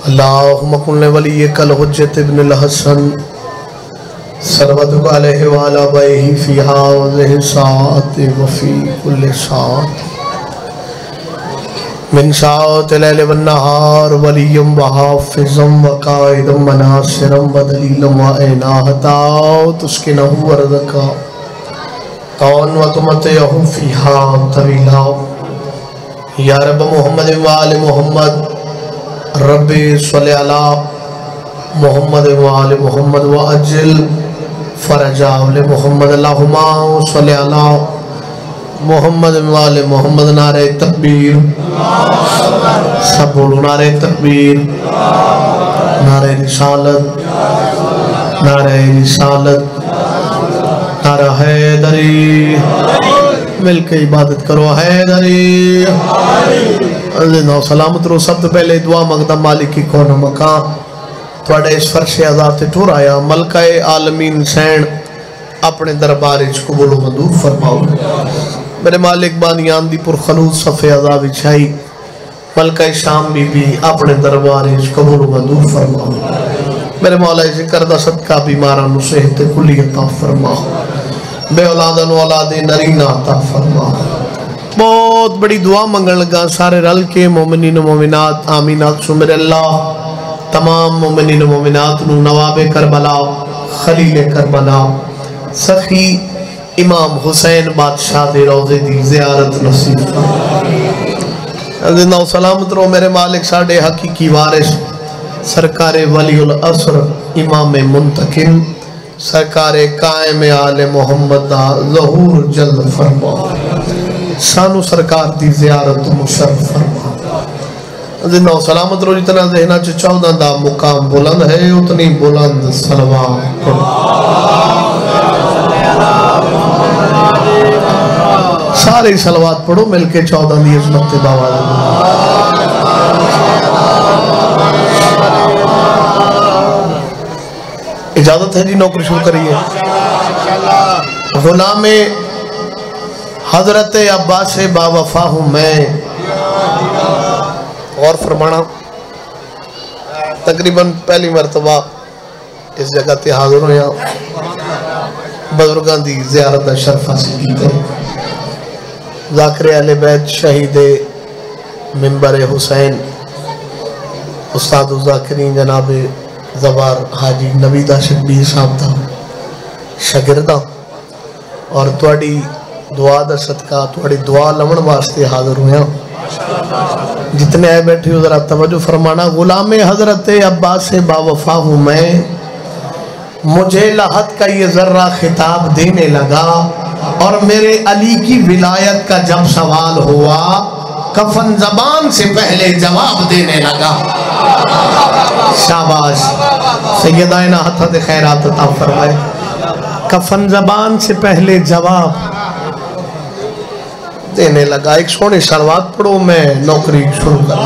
अल्लाहुम्मा कुल्ले वलिय्यकल हुज्जत इब्नुल हसन सल्लल्लाहु अलैहि व अला बैहि फी हाज़िहि साअति व फी कुल्लि साअत मिन साअतिल लैल वन नहार वलिय्यम व हाफ़िज़म व काइदम व नासिरम व दलीलम व इनाहता तुस्किनहु व रज़का कौन व तुमतिहु फ़ीहा तवीला या रब मुहम्मद व आले मुहम्मद रब्बी सल्लि अला मुहम्मद व आले मुहम्मद व अज्जिल फरजा मोहम्मद अल्लाहुम्मा सल्लि अला मोहम्मद व आले मोहम्मद। नारे तकबीर, सब बोलो नारे तकबीर, नारे रिसालत, नारे रिसालत, नारा हैदरी। मिलके इबादत करो हैदरी। सलामत रो। सब तो पहले दुआ मंगदा मालिक की कौन मका थोड़े इस फर्श आजाद ते ठुर आया मलकाए आलमीन सैन अपने दरबार कबूल मंजूर फरमाओ। मेरे मालिक बानियान दी पुरखलूस सफ़े आजाद विछाई मलकाए शाम बीबी अपने दरबार कबूल मंजूर फरमाओ। मेरे मौला जिक्र दा सदका बीमारां नूं सेहत कुली अता फरमाओ। बे औलादां नूं औलादे नरीना अता फरमाओ। बहुत बड़ी दुआ मंगन लगा सारे रल के मोमिनीन मोमिनात आमीन आखो मेरे अल्लाह। तमाम मोमिनीन मोमिनात नूं नवाबे करबला खलीले करबला सखी इमाम हुसैन बादशाह दे रोज़े दी ज़ियारत नसीब फरमा। सलामत रो मेरे मालिक साडे हकीकी वारिस सरकारे वलीउल असर इमाम मुंतकिम सरकारे कायम आले मोहम्मद दा ज़हूर जल्द फरमा। सानू सरकार दी ज़ियारत मुशर्रफ फरमा। जिन्ना सलामत रो। जितना ज़हना च 14 दा मुकाम बुलंद है उतनी बुलंद सलवात पढ़ो। सारे सलवात पढ़ो मिलके 14 दी इज़्ज़त ते बाबा। इजाजत है जी नौकरी शुरू करिए। गुलामे हजरत अब्बास बावफा हूँ मैं। और फरमाना तकरीबन पहली मरतबा इस जगह ते हाजिर होया बुजुर्गों की ज़ियारत का शर्फ हासिल किया। ज़ाकिर अहले बैत शहीद मिंबर हुसैन उस्ताद ज़ाकिरीन जनाब ज़वार हाजी नवीदा शब्बीर साहब का शागिर्दा और तुहाडी दुआ दा सदका तुहाडी दुआ लवन वास्ते हाजिर होया। जितने आए बैठे हो जरा तवज्जो फरमाना। गुलामे हजरत अब्बास बावफा हूँ मैं। मुझे लहत का ये जर्रा खिताब देने लगा और मेरे अली की विलायत का जब सवाल हुआ कफन जबान से पहले जवाब देने लगा। शाबाश सैयदाना हथत खैरात अता फरमाए। कफन जबान से पहले जवाब देने लगा। एक सोनी सलवात पढ़ो मैं नौकरी शुरू कर।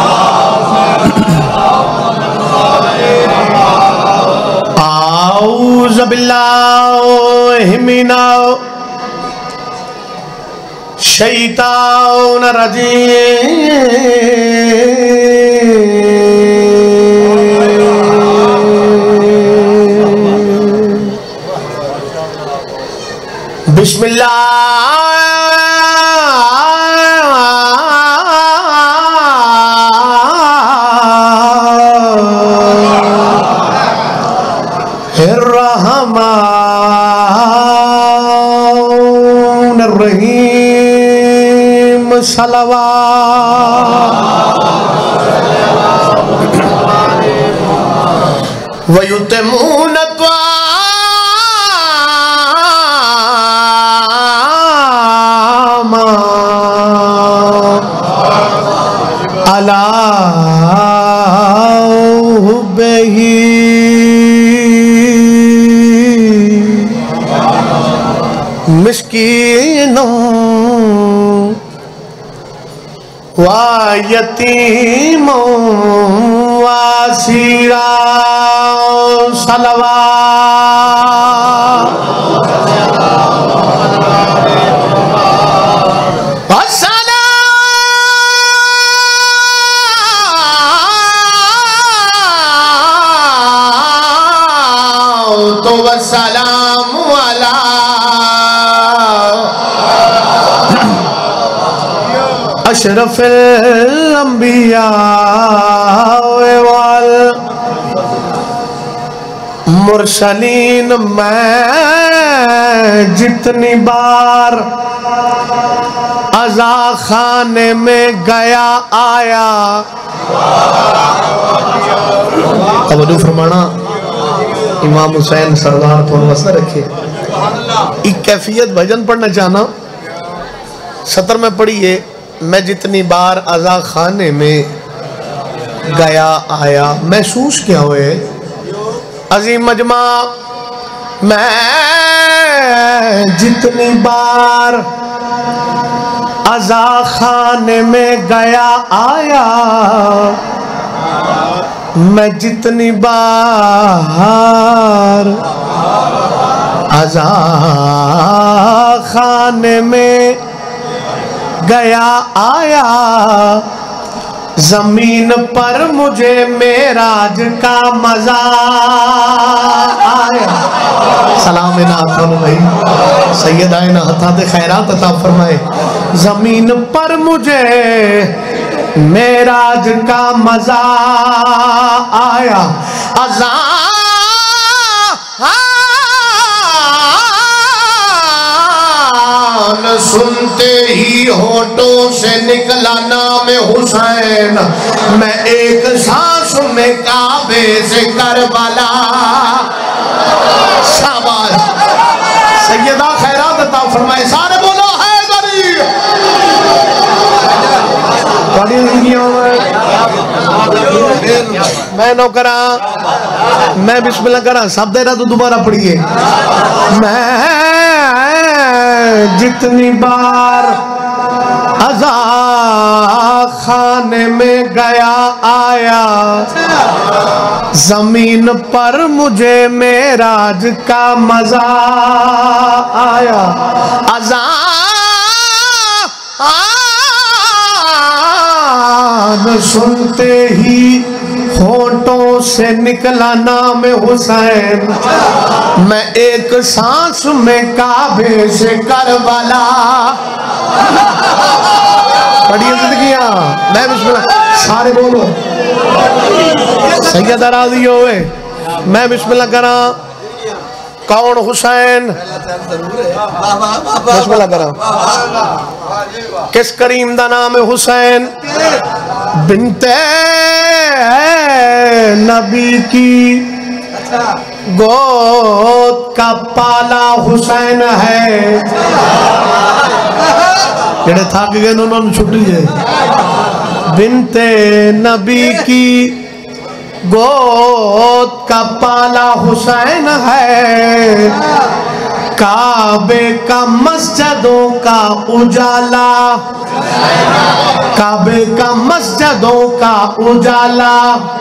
आऊज़ु बिल्लाहि मिनश शैतानिर रजीम। बिस्मिल्लाह रहीम सलवात वयुतमून त्वामा अला हुब्बिही मिस्कीनों व यतीमों व असीरा सलवात अशरफिल अंबिया वाल मुरसलीन मैं जितनी बार अज़ा खाने में गया आया। तवज्जो फरमाना, इमाम हुसैन सरदार थोड़ा मसला रखे। एक कैफियत भजन पढ़ना चाहना, सतर में पढ़िए, मैं जितनी बार अज़ा खाने में गया आया। महसूस क्या हुए अजीम मजमा, मैं जितनी बार अज़ा खाने में गया आया, मैं जितनी बार अज़ा खाने में गया आया, जमीन पर मुझे मेराज का मजा आया। सलाम भाई सैयद आए ना हथात खैरात अता फरमाए। जमीन पर मुझे मेराज का मजा आया, अज़ान सुनते ही होठों से निकला नाम हुसैन, मैं एक सांस में काबे से करबला। शाबाश, सैयदा खैरात अता फरमाए। सारे बोलो हैदरी। मैं नो करा, मैं बिस्मिल्लाह करा, सब देरा तो दोबारा पढ़िए। मैं जितनी बार अज़ा खाने में गया आया, जमीन पर मुझे मेराज का मजा आया। अज़ान सुनते ही होठों से निकला नाम हुसैन, मैं एक सांस में काबे से करबला। बड़ी जिंदगियां, मैं बिस्मिल्लाह, सारे बोलो सैयदा राज़ी होए। मैं बिस्मिल्लाह करा, कौन हुसैन, बिस्मिल्लाह करा, किस करीम दा नाम है हुसैन, बिनते नबी की गोद का पाला हुसैन है। जेड़े थक गए उन्होंने छुट्टी है। बिनते नबी की गोद का पाला हुसैन है, काबे का मस्जिदों का उजाला, काबे का मस्जिदों का उजाला,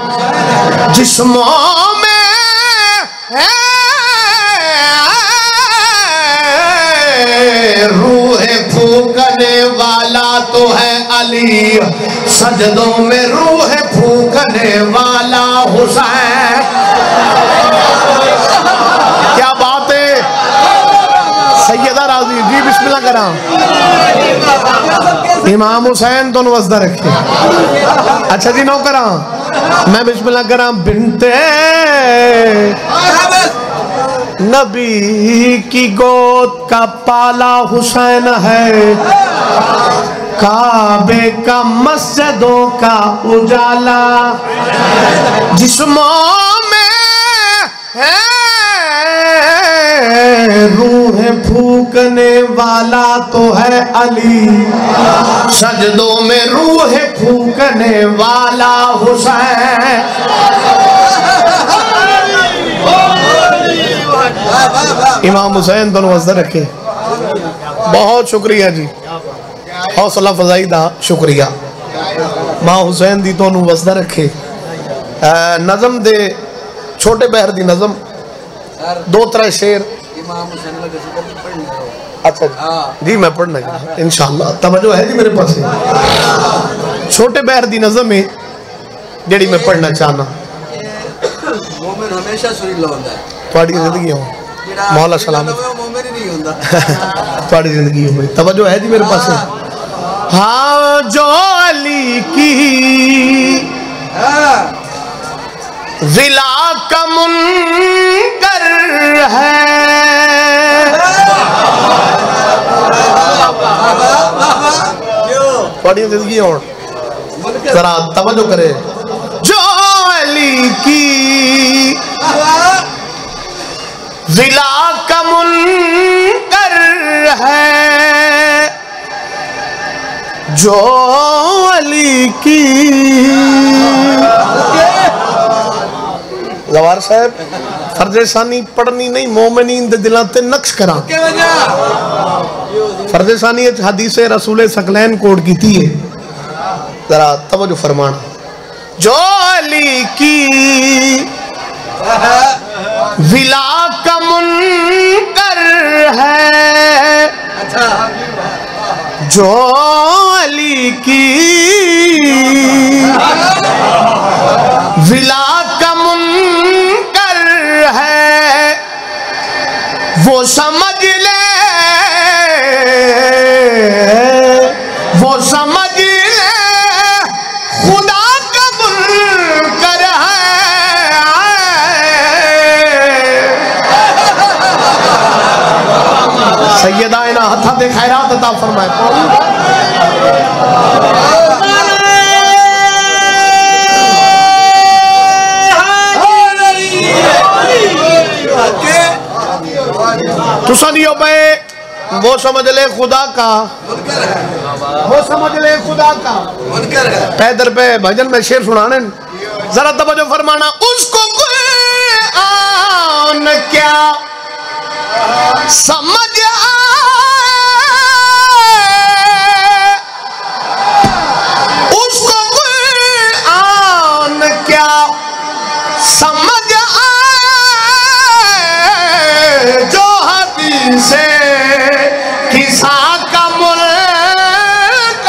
जिस्मों में रूह फूकने वाला तो है अली, सजदों में रूह फूकने वाला हुसैन। क्या बात है सैयदा राज़ी जी, बिस्मिल्लाह करा। इमाम हुसैन दोनों वज़दा रखे। अच्छा जी नौ करा, मैं बिस्मिल्लाह करा। बिनते नबी की गोद का पाला हुसैन है, काबे का मस्जिदों का उजाला, जिस्मों में है रूह फूकने वाला तो है अली, सजदों में रूह फूकने वाला हुसैन। इमाम हुसैन दोनों वज़दा रखे। बहुत शुक्रिया जी, हौसला फजाई दा शुक्रिया। मां हुसैन दी तो वसदा रखे। नज़म दे छोटे बहर दी नज़म दो त्रै शेर। अच्छा जी मैं पढ़ना इंशाअल्लाह, तवज्जो है जी मेरे पास। छोटे बहर दी नज़म है जेड़ी मैं पढ़ना चाहना। थोड़ी जिंदगी हो मौला सलामत, थोड़ी जिंदगी हो। तवज्जो है जी मेरे पास। हाँ जो अली की विला का मुनकर है। बड़ी जिंदगी और जरा तवज्जो करे। जो अली की विला का मुनकर है, जो अली की। गवार साहब फर्जेसानी पढ़नी नहीं, मोमिनीन दे दिलां ते नक्श करा। फर्जेसानी हदीस रसूल सकलैन कोड की थी है, जरा तवज्जो फरमाना। जो अली की विला का मुनकर है, जो अली की विला का मुनकर है, वो समझ ले, वो समझ ले खुदा का मुनकर है। सैयदा इना हथा दे खैरात अता फरमाए। तुसा नहीं हो पाए, वो समझ ले खुदा का, वो समझ ले खुदा का। पैदर पे भजन में शेर सुनाने, जरा तवज्जो फरमाना। उसको कुरान क्या समझ आए, उसको कुरान क्या समझ आए, जो से किसा का मुल्क।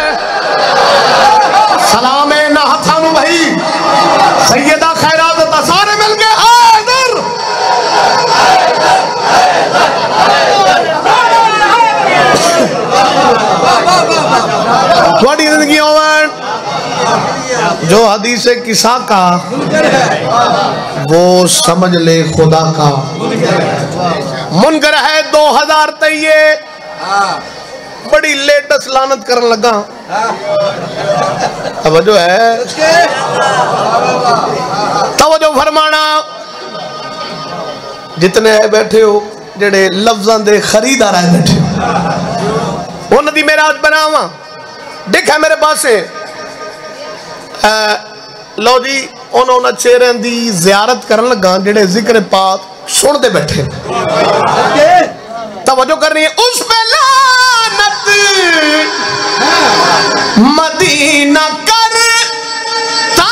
सलाम है ना हथानु भाई, सैयदा खैरात अता सारे मिल गए। हैदर थोड़ी जिंदगी ओवर जो हदीस किसा का वो समझ ले खुदा का मुनकर है। 2023 बड़ी लेटेस्ट लानत करने लगा। तवज्जो है, तवज्जो फरमाना। जितने बैठे हो जेड़े लफ्जां दे खरीदार है बैठे हो, उन्हां दी मेराज बनावा। देखा मेरे पास लो जी, उन्होंने चेहरे की जियारत करन लगा जेड़े जिक्र पाक सुनते बैठे। तवज्जो करनी है। उस पे लानत मदीना करता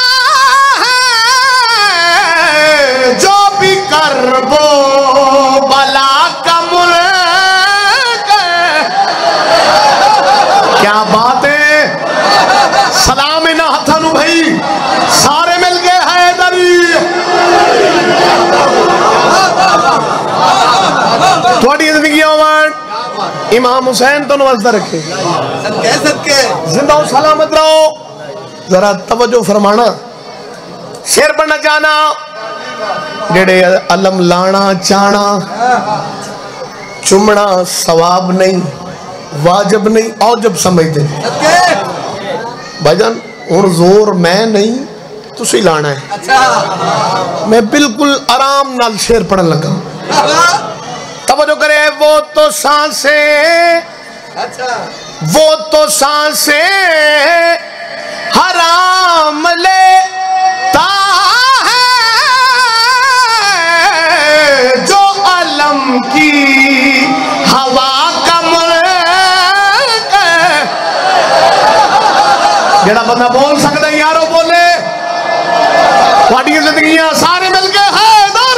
है, जो भी करबो बला का मुल्क। क्या बात है, सलाम इना हथानु भाई, सारे मिल गए। हैदरी थोड़ी जिंदगी इमाम हुसैन तो नवाज़दा रखे, जिंदा सलामत रहो। जरा तवज्जो फरमाना, शेर पढ़ना चाहना। जेड़े अलम लाना चाहना, चुमना सवाब नहीं, वाजिब नहीं, औजब समझते भाईजान। हुण जोर मैं नहीं, तुसी लाना है। अच्छा। मैं बिल्कुल आराम नाल शेर पढ़न लगा। तवज्जो करे। वो तो सांसें, अच्छा, वो तो सांसें हराम लेता है, जो अलम की हवा का मुल्क। जेड़ा बंदा बोल सकता है यारो बोले। जिंदगियां सारे मिल गए। हैदर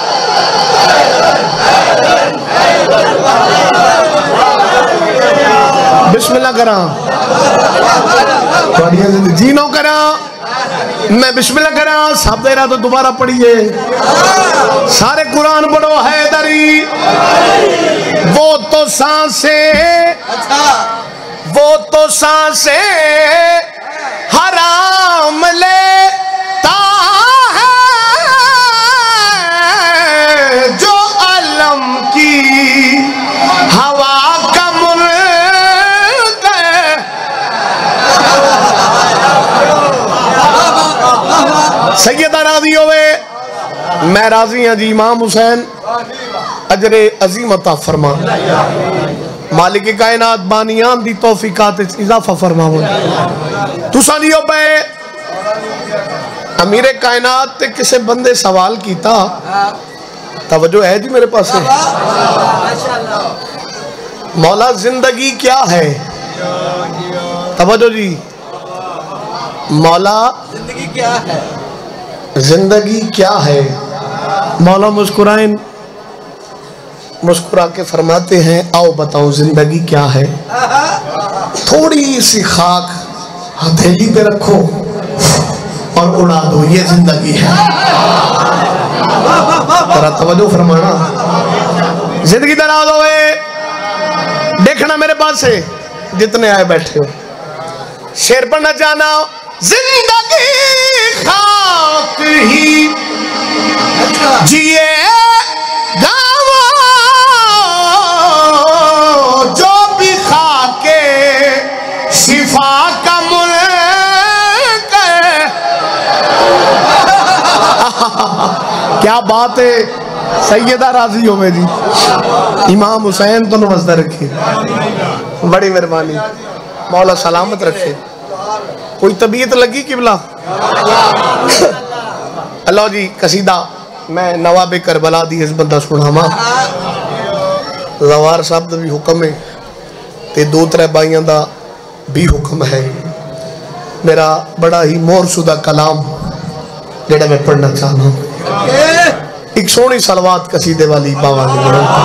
बिस्मिल्लाह करा, जी नो करा, मैं बिस्मिल्लाह करा। सब देरा तो दोबारा पढ़िए, सारे कुरान पढ़ो। हैदरी वो तो सांसें, वो तो सांसें हराम लेता है जो अलम की हवा का मुल्क है। सैयदा राजी होवे, मैं राजी हाँ जी। इमाम हुसैन अजरे अजीम अता फरमा, मालिक कायनात बानियान दी तौफीकात इजाफा फरमावो। तुसा नहीं हो पे अमीर कायनात ते किसे बंदे सवाल कीता, तवज्जो है जी मेरे पास। मौला जिंदगी क्या है? तवज्जो जी, मौला जिंदगी क्या है? जिंदगी क्या है? मौला मुस्कुराएं, मुस्कुरा के फरमाते हैं आओ बताओ जिंदगी क्या है। थोड़ी सी खाक हथेली पे रखो और उड़ा दो, ये जिंदगी है। जरा तवज्जो फरमाना। जिंदगी दराज होए, देखना मेरे पास है जितने आए बैठे हो। शेर पढ़ना चाहना, जिंदगी खाक ही जिए जो भी खाके शिफा का मुल्क है। क्या बात है। सैयदा राजी हो मेरी। इमाम हुसैन तो नमस्ते रखिए, बड़ी मेहरबानी। मौला सलामत रखे। कोई तबीयत लगी किबला? अल्लाह जी कसीदा मैं नवाबे करबला दी इस बंदा सुनावा। जवार साहब का भी हुक्म है ते दो त्रै बाइयों का भी हुक्म है। मेरा बड़ा ही मोहरशुदा कलाम जेड़ा मैं पढ़ना चाहना, एक सोहनी सलवात कसीदे वाली पावांगे।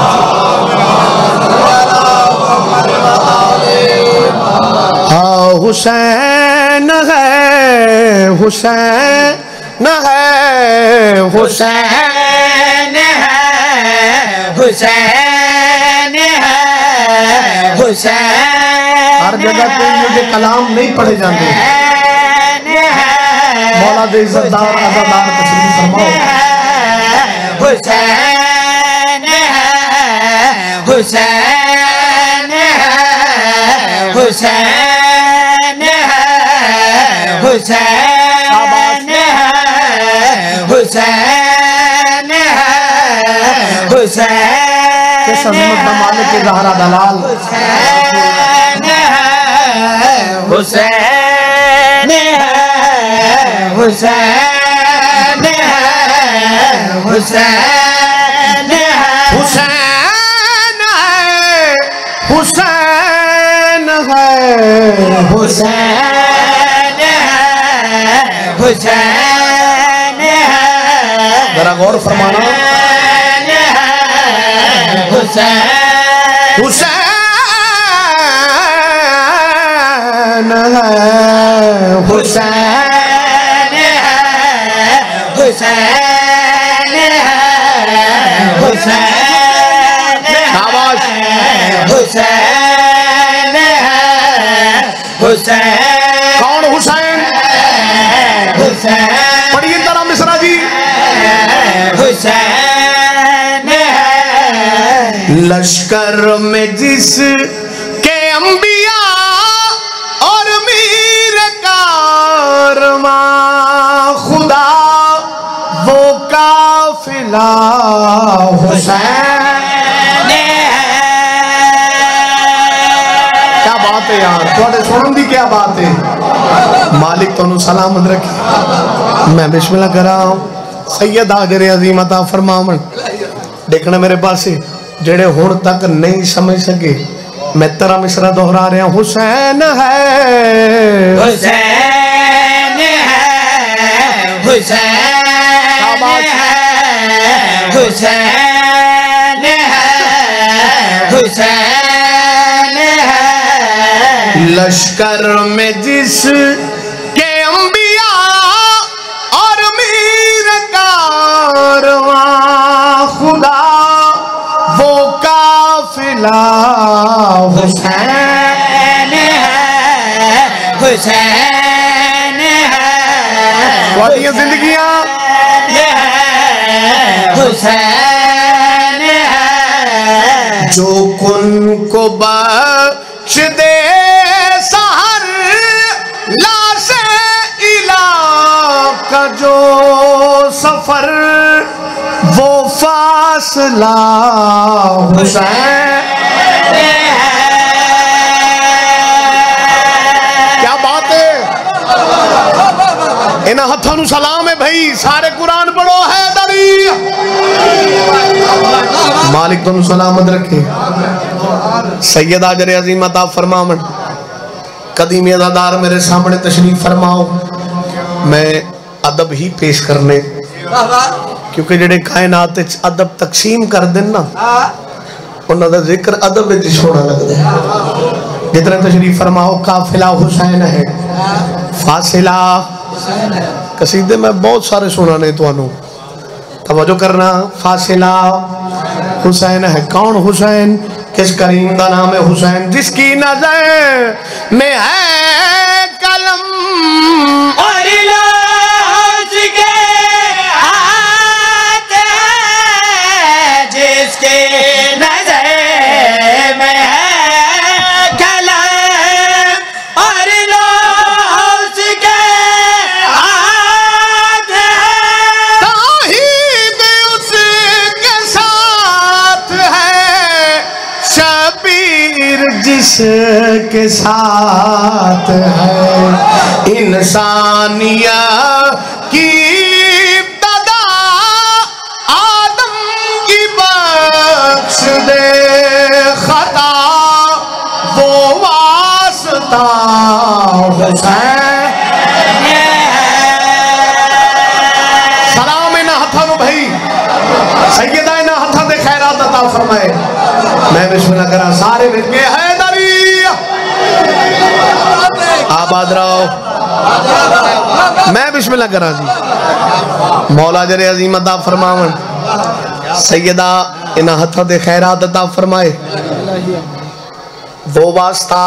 हाँ हुसैन है, हुसैन है, हुसैन है, हुसैन है, हुसैन। हर जगह पे मुझे कलाम नहीं पढ़े जाते। मौला दे इज्जतदार अज़ादार तस्लीम फरमाओ। हुसैन है, हुसैन है, हुसैन है, हुसैन है, हुसैन है, हुसैन। किस अज़मत का मालिक के ज़हरा दलाल। हुसैन है, हुसैन है, हुसैन है, हुसैन है, हुसैन है, हुसैन है, हुसैन है, हुसैन है। जरा गौर फरमाना। हुसैन, हुसैन है, हुसैन है, हुसैन है, हुसैन है, हुसैन है, हुसैन। कौन हुसैन? हुसैन। पढ़िए जरा मिसरा जी। हुसैन है। लश्कर में जिस के अंबिया और मीर कारवां खुदा वो काफिला हुसैन है। क्या बात है यार, थोड़े सुनन दी क्या बात है। मालिक तुहानू सलामत रखे। मैं बिस्मिल्लाह कर रहा हूँ। सैयद हाजरे अजीम अता फरमावन। देखना मेरे पास जेड़े हुण तक नहीं समझ सके, मैं तेरा मिसरा दोहरा रहा। हुसैन है, हुसैन है, हुसैन है, हुसैन है, हुसैन है। लश्कर में जिस के अंबिया और मीर कारवां खुदा वो काफिला हुसैन है। हुसैन है, तुम्हारी जिंदगियां हुसैन है, जो कुन को बख्श दे सहर लाशे इला का जो सफर वो फासला हुसैन। क्या बात है, इन हथों नू सलाम है भाई, सारे कुरान पढ़ो है दरी। मालिक तुम सलामत रखे। सैयद आजर अजीम अता फरमावन, कदीम अज़ादार मेरे सामने तशरीफ फरमाओ। मैं अदब ही पेश करने, क्योंकि जेडे कायनात अदब तकसीम कर देन ना, उन्हां दा जिक्र अदब विच सोना लगदा है। जितना तशरीफ फरमाओ, काफिला हुसैन है, फासिला कसीदे में बहुत सारे सुनाने तुहानू, तवज्जो करना। फासिला हुसैन है, कौन हुसैन? किस करीम का नाम है हुसैन? जिसकी नजर में है कलम और लौज के हाथ है, जिसके नजर में है कलम और लौज के हाथ है, ताहीद उसके साथ है, शबीर जिसके साथ है, इंसानिया की इब्तिदा आदम की बख्श दे खता वो वास्ता हुसैन। सलाम इन हथों भाई, सैयदा इन हथों दे खैरात अता फरमाए। मैं बिस्मिल्लाह करा, सारे मिल के हैदरी आबाद रहो। मैं बिस्मिल्लाह करा जी। मौला जरे अजीम अता फरमावन, सैयदा इन हथों दे खैरात अता फरमाए। वो वास्ता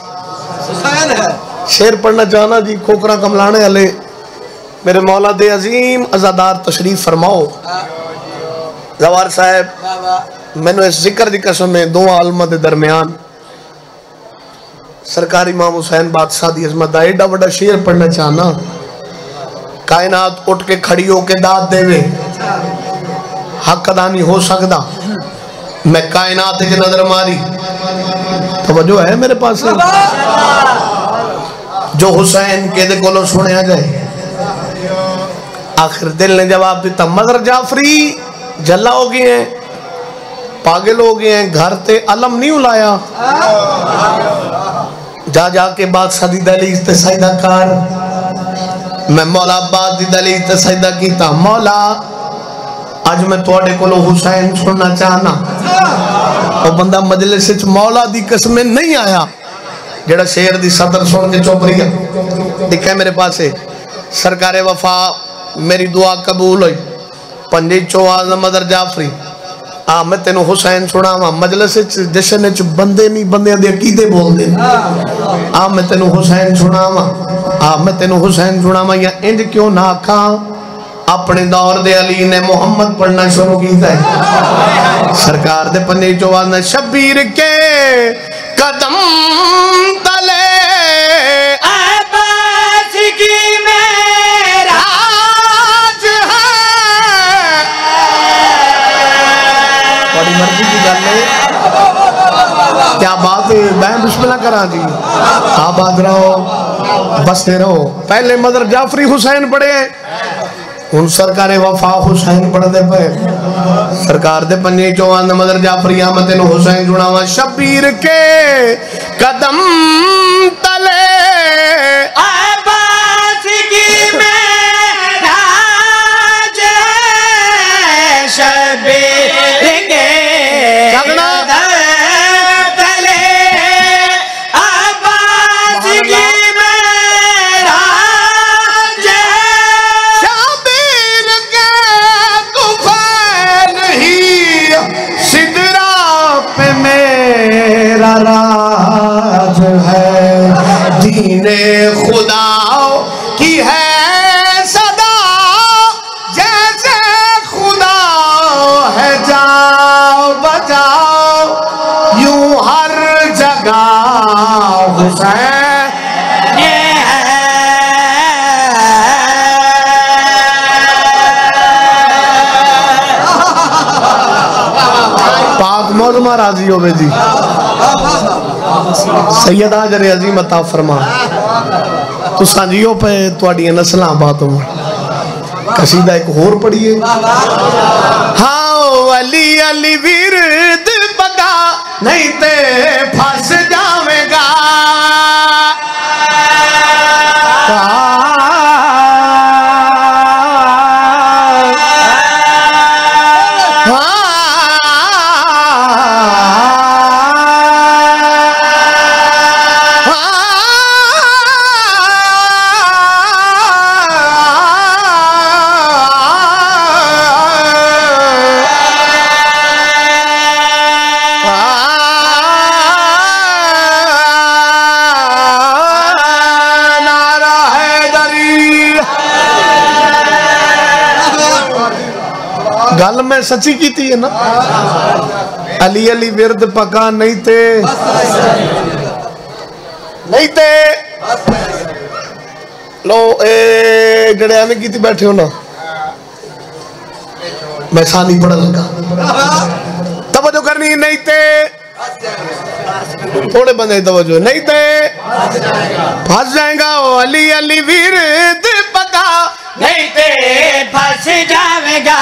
शेर पढ़ना चाहना जी, खोकरा कमलाने वाले मेरे मौला दे अजीम अज़ादार तशरीफ फरमाओ। जवार साहब, मैंने इस जिक्र की कसम है, दो आलमा के दरमियान सरकार इमाम हुसैन बादशाह की अजमत का एडा बड़ा शेर पढ़ना चाहना। कायनात उठ के खड़ी होके दाद देवे, हक अदा नहीं हो सकता। मैं कायनात की नजर मारी, तवज्जो है मेरे पास? जो हुसैन के कोलों सुनिया जाए, आखिर दिल ने जवाब दिता, मगर जाफरी जला हो गए हैं, पागल हो गए हैं, घर ते अलम नहीं उलाया। जा जाके बादशाह दी दहलीज ते सजदा कर। मैं मौला अब्बास दी दहलीज ते सजदा कीता। मौला अज मैं तुहाडे कोलों हुसैन सुनना चाहना। वो बंदा मजलिस विच मौला दी कसमें नहीं आया, जेड़ा शेर दी सदर सुन के चुप रही। दिखा मेरे पास सरकारे वफा, मेरी दुआ कबूल हुई। पंजे चो आज़म अदर जाफरी, आ मैं तेनों हुसैन सुनावा। मजलिस जश्न च बंदे नहीं, बंदे दे अकीदे बोलदे। आ मैं तेनों हुसैन सुनावा, आ मैं तेनों हुसैन सुनावा। या इंज क्यों ना आखा, अपने दौर दे अली ने मुहम्मद पढ़ना शुरू किया है। सरकार दे पंजे चो आज़म, शबीर के कदम तले अब्बास की मेरा बड़ी मर्जी की गल है। क्या बात है, मैं बिस्मिल्लाह करा जी। आबाद रहो, बसते रहो। पहले मदर जाफरी हुसैन पढ़े, हुन सरकारे वफा हुसैन पढ़ते पे। सरकार दे पंजे चौहान मदर जाफरी, मैं तेनों हुसैन सुनावा। शबीर के कदम तले अब्बास की मेरा शबीर के तले अब्बास की मेरा शबीर के तुफैन ही सिदरा पे मेरा राज है। दीने पाक मौजमा राजी होवे जी। सैयदा जरे अजीम अता फरमा तो सांजियो पे तुहाडियां नस्लां बात हो। कसीदा एक होर पढ़िए। हाँ अली अली विरद बगा नहीं ते फंस जावेगा। गल मैं सच्ची की थी है ना। अली अली विरद पका नहीं ते लो ए जड़े एवं की बैठे हो ना। मैं सानी पढ़ लगा तवज्जो करनी नहीं ते थोड़े बंदे तवज्जो नहीं ते फंस जाएगा। अली अली विरद पका नहीं ते फंस जावेगा।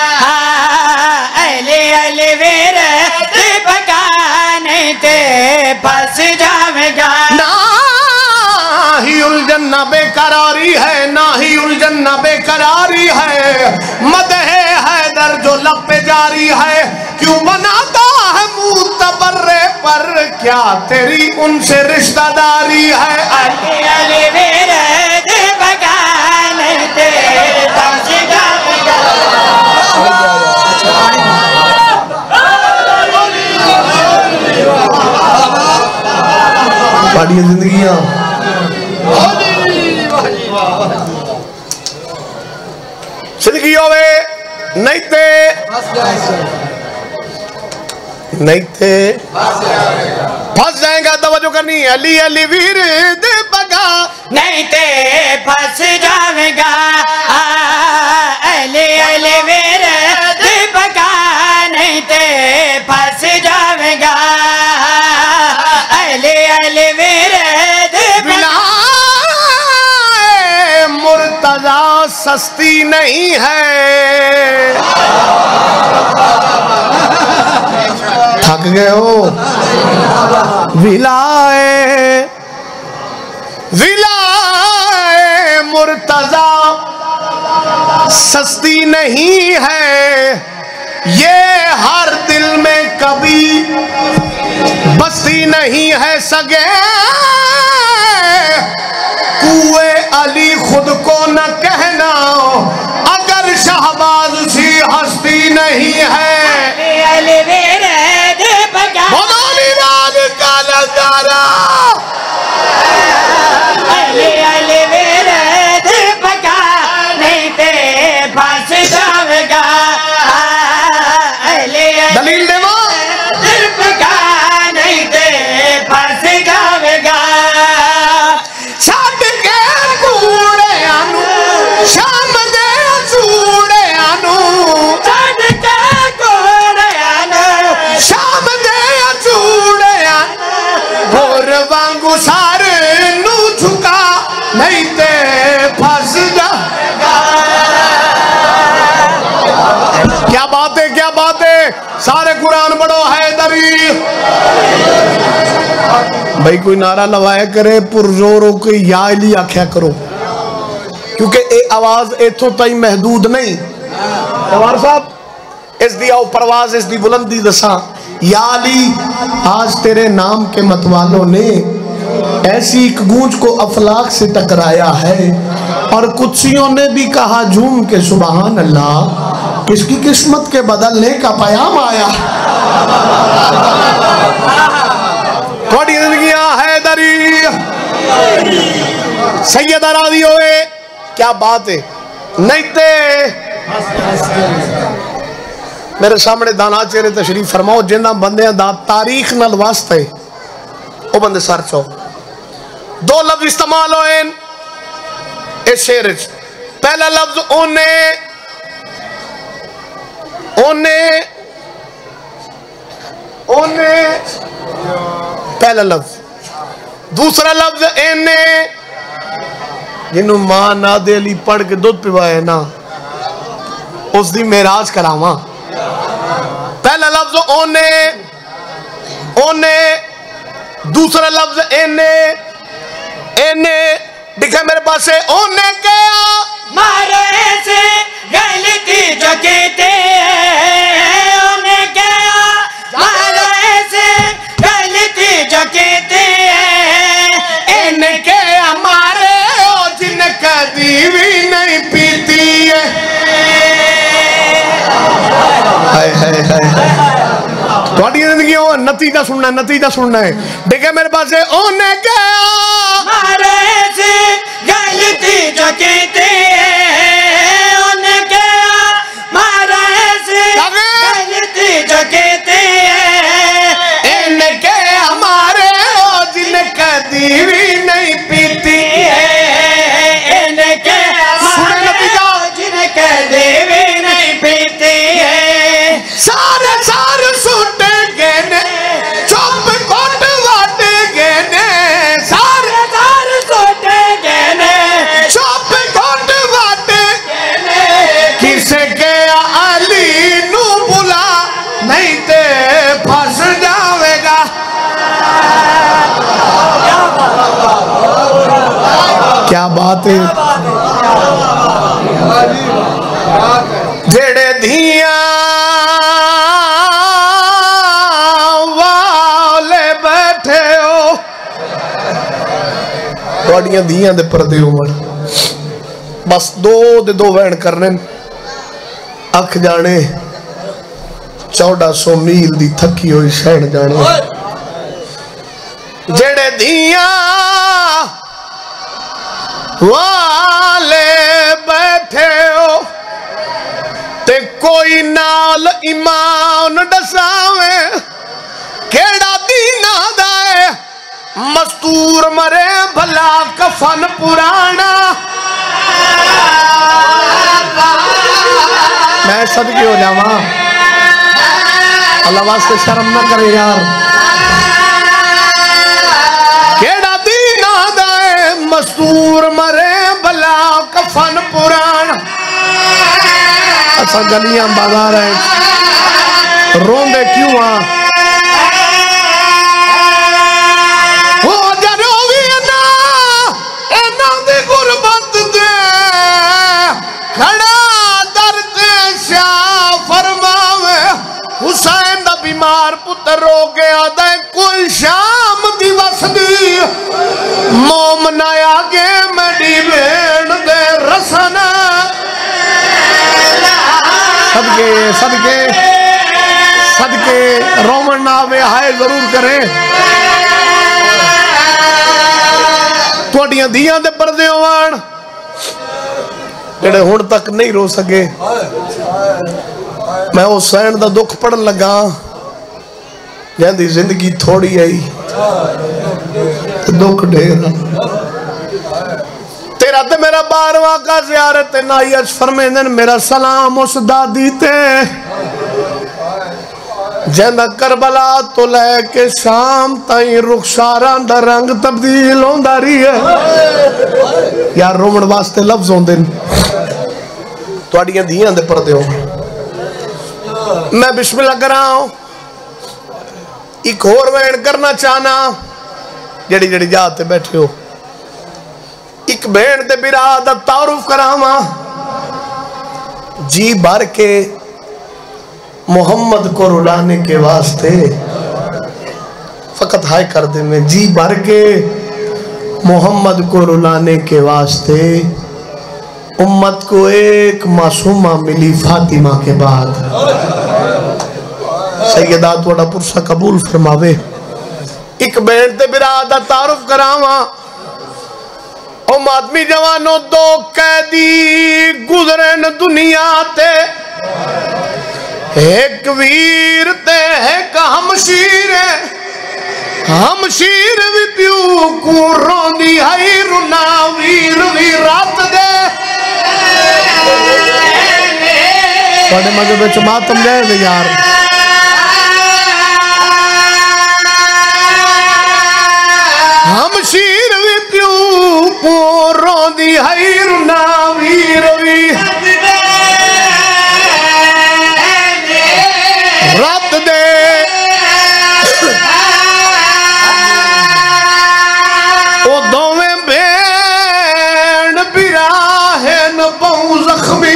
अली अली विरद पका नहीं ते फंस जावेगा। ना ही उलझन ना बेकरारी है, ना ही उलझन ना बेकरारी है। मदहे हैदर जो लब पे जारी है। क्यों बनाता है मुंह तबर्रे पर, क्या तेरी उनसे रिश्तेदारी है। अली अली विरद पका नहीं ते फंस जावेगा। पाड़ियां जिंदगियां जिंदगी होवे नहीं ते फंस जाएगा। तवज्जो करनी। अली अली विरद पका नहीं ते फंस जावेगा। अली अली विरद पका नहीं ते फंस जावेगा। अली अली विरद मुर्तजा सस्ती नहीं है। थक गए हो। विलाए विलाए मुर्तजा सस्ती नहीं है। ये हर दिल में कभी बस्ती नहीं है। सगे कुए अली खुद को न कहना, अगर शहबाज सी हस्ती नहीं है। अली विरद पका का नजारा। अली अली विरद पका नहीं ते फंस जावेगा। अली दलील देवा पका नहीं ते फंस जावेगा। छड़ के कूड़े आनू शाम दे चूड़े आनू। छड़ के कूड़े आनू शाम दे चूड़े आनू। होर वांगू सार नू झुका नहीं ते फंस जाएगा। क्या बात है, क्या बात है। सारे कुरान पढ़ो हैदरी। भाई कोई नारा लवाया करे पुरजोरों के या अली आख्या करो, क्योंकि ये आवाज इथों ताई महदूद नहीं। जवार साहब इस दी आओ परवाज, इस दी बुलंदी दसा। या अली आज तेरे नाम के मतवालों ने ऐसी एक गूंज को अफलाक से टकराया है, और कुत्सियों ने भी कहा झूम के सुबहान अल्लाह, किसकी किस्मत के बदलने का पयाम आया। थोड़ी जिंदगियां हैदरी सैयदा राजी होए। क्या बात है। नहीं ते मेरे सामने दाना चेहरे तशरीफ फरमाओ, जिन्होंने बंदे दा तारीख नाल वास्ता है वो बंदे सर चो दो लफ्ज इस्तेमाल होए इस शेर च। पहला लफ्ज ओने, ओने ओने पहला लफ्ज। दूसरा लफ्ज एने, जिन्हों मां नादे अली पढ़ के दुध पिवाए ना उसकी मेराज करावा। पहला लफ्ज ओने, ओने। दूसरा लफ्ज एने, एने। दिखा मेरे पास ओने क्या मारे से गलती जो कहते ओने क्या मारे से गलती जो कहते इनके हमारे ओ जिन कदी भी नहीं पीती है। हाय हाय हाय थोड़ी जिंदगी नतीजा सुनना है, नतीजा सुनना है। देखे मेरे पास ओने क्या मारे से गलती जो कहते ओने क्या मारे से गलती जो कहते इनके हमारे ओ जिन कदी भी नहीं पीती है। इनके सुने नतीजा जिनके देवी नहीं पीती है। सारे सारे सुटे गए चुप कोट वाट गए सारे सारे सोते गए चुप कोट वाट किसे के अली नू बुला नहीं ते फंस जावेगा। क्या बात है। जेड़े धिया वाले बैठे हो थोड़ियां धियां दे परदे उमड़ बस दो दे दो वैन करने अख जाने 1400 मील दी थकी हुई सहन जाने। जेड़े धिया वाले बैठे हो ते कोई नाल ईमान दसावे केड़ा दीना दाए मस्तूर मरे भला कफन पुराना। मैं सदके हो जावा अल्लाह वास्ते शर्म ना करे यार। केड़ा दीना दाए मस्तूर मरे भला कफन पुराना। अच्छा गलियां बाजार है रोंदे क्यों आ हो जरो भी ना एना दे गुरबत दे खड़ा दर्द शा फरमावे हुसैन दा बीमार पुत्र रो गया दे कोई शाम दी वसदी मोमना आगे मडी भेड़ दे रसन सदके सदके सदके रोमन ना आवे हाय जरूर करे। थोड़ियां धियां दे परदे होवन जेड़े हुण तक नहीं रो सके। मैं हुसैन दा दुख पढ़न लगा जैंदी जिंदगी थोड़ी आई दुख ढेर। तेरा ते मेरा 12वां का ज़ियारत नाइयत फरमेंदन मेरा सलाम उस दादी ते जैंदा करबला तो लैके शाम ताई रुखसारां दा रंग तब्दील होंदा रही है। यार रोमन वास्ते लफ्ज होंदे तुहाडियां धियां दे परदे हो। मैं बिस्मिल्लाह करां एक होर वैन करना चाहना जड़ी जड़ी जात ते बैठे हो। एक बहन ते बिरा दा तारुफ करावा जी भर के मोहम्मद को रुलाने के वास्ते फकत हाय कर दे में जी भर के मोहम्मद को रुलाने के वास्ते उम्मत को एक मासूमा मिली फातिमा के बाद। सैयदा थोड़ा पुरसा कबूल फरमावे। एक बहन ते बिरा दा तारुफ करावा उम आदमी जवानों दो कैदी गुजरे न दुनिया ते एक वीर ते एक हमशीर हम शीर भी प्यू को रोंदी हई रुना वीर भी रात दे थोड़े मजे विच मातम जाए यार हम शीर भी प्यू को रोंदी हई रुना वीर भी रात दे ओ दोवें भेड़ बिरा है न बहु जख्मी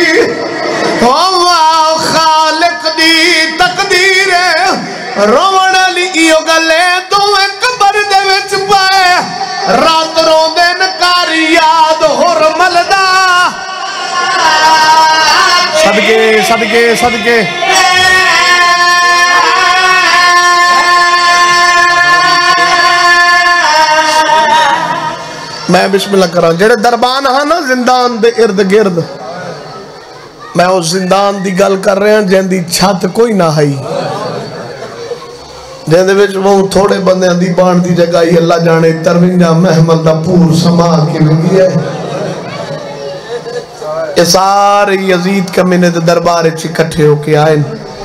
खालिक दी तकदीर रोवण वाली इहो गल है दोवें कबर दे विच पाए रात रोंदे न कारी याद होर मलदा सदके सदके सदके मैं बिस्मिल्लाह करा जेड़े दरबान हाँ ना जिंदान दे इर्द गिर्द मैं उस जिंदान दी गल कर रहा जिंदी छत कोई ना है जिंदे विच वो थोड़े बंदे दी बाण दी जगह ही अल्लाह जाने 53 महमल दा पूर समा के लगी है ये सारे यजीद कमीने दे दरबार च इकट्ठे होके आए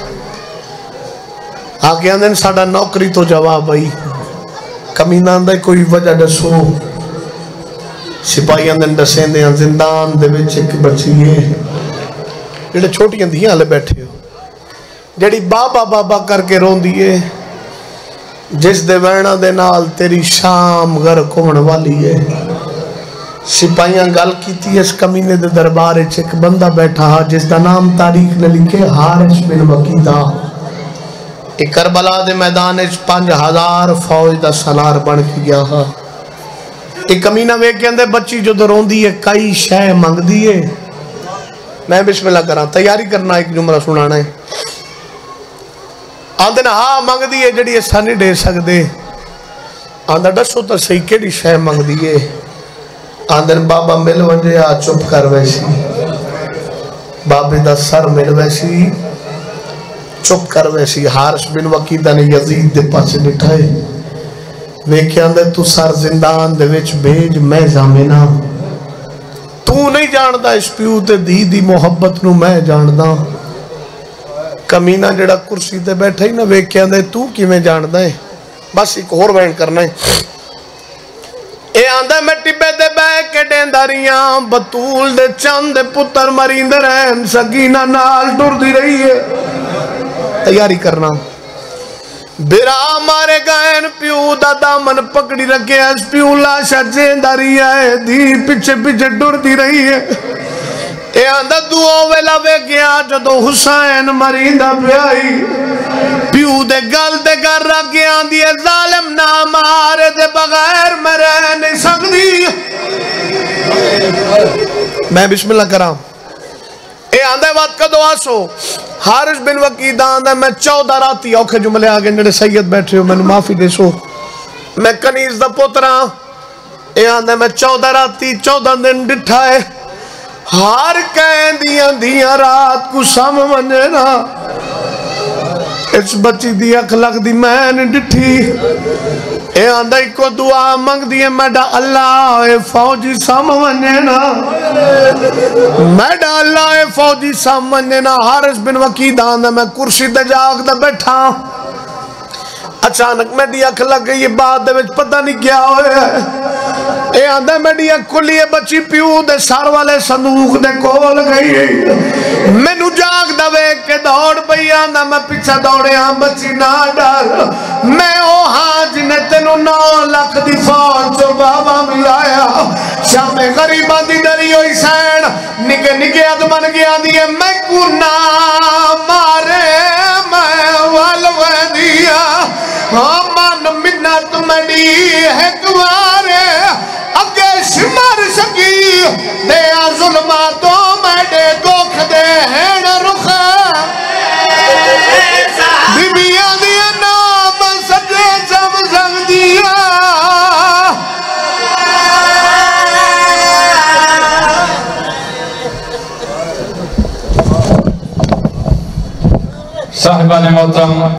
आके आंदे साडा नौकरी तो जवाब आई कमीना आंदा कोई वजह दसो सिपाहियों ने दसेंदे जिंदान दे विच एक बच्ची है जेडे छोटियां धियां हले बैठे हो जेड़ी बाबा बाबा करके रोंदी है जिस दे वैणा दे नाल तेरी शाम गर्क होने वाली है सिपाहियां गल कीती इस कमीने दे दरबार च एक बंदा बैठा हा जिसदा नाम तारीख ने लिखे हारिस बिन वकीदा एक करबला दे मैदान च 5000 फौज दा सलार बन के गया हा एक कमीना वेख के अंदर बच्ची जो रोंदी है कई शह मंगदी है मैं बिस्मिल्लाह करा तैयारी करना एक जुमला सुनाना है आंदे ना हाँ मंगदी है जड़ी असा नहीं दे सकते आंदा दसो तो सही केड़ी शह मंगदी है आंदे बाबा मिल वंजे आ चुप कर वैसी बाबे दा सर मिल वैसी चुप कर वैसी हारिस बिन वकीदा ने यजीद दे पासे बिठाए वेख्या तू सर जिंदान दे विच भेज मैं जामिना तू नहीं जानदा इस प्यू ते धी दी मोहब्बत नू मैं जानदा कमीना जेड़ा कुर्सी ते बैठा ही ना वेख्या तू किवें जानदा है बस एक होर वैन करना है ए आंदा मैं टिब्बे ते बैठ के डेंदा रियां बतूल दे चंद दे पुत्र मरींदे रहन सकीना नाल टुरदी रही है तैयारी करना बिरा मारे गायन प्यू दा दामन पकड़ी रखे प्यू लाशा जेंदा रही है धी पिछे पिछे डुरदी रही है ए आंदा दुआ वेला वे गया जदों हुसैन मरींदा प्याई प्यू दे गल ते कर रखे आंदी है जालिम ना मारे दे बगैर मैं रह नहीं सकदी मैं बिस्मिल्लाह करा ए आंदा बात कदों आसो हारिस बिन वकीदा आंदा मैं 14 राती औखे जुमले आ गए जेडे सैयद बैठे हो मैंने माफी देसो मैं कनीज दा पुत्रा ए आंदा मैं 14 राती 14 दिन डिठा है हार कहंदियां दियां रात को सम वने ना इस बच्ची दी अख लगदी मैं नहीं डिठी ए आंदा इको दुआ मंगदी है मैडा अल्लाह ए फौजी सम वने ना मैडा अल्लाह ए फौजी सम वने ना हारिस बिन वकीदा आंदा मैं कुर्सी ते जागदा बैठा अचानक मेरी अख लग गई बात दे विच पता नहीं क्या होया ए आंदा मेरी अख खुली है बच्ची प्यू दे सर वाले संदूक दे कोल गई मैनू जागदा वेख के दौड़ पई आंदा मैं पीछे दौड़िया बच्ची ना डर मैं ओ हां जिने तेनू 9 लाख दी फौज चो बाबा मिलाया शामे गरीबां दी डरी होई सैन निके निके अदमन गया दी मैं को ना मारे मैं वल वदिया हाँ मन मिन्नत मड़ी है कुवारे अगे सिमर सकी दे जुल्मा तो मैडे दुख दे हैं रुख बीबियां दिया नाम सजे जब जग दिया साहिबान मोहतरम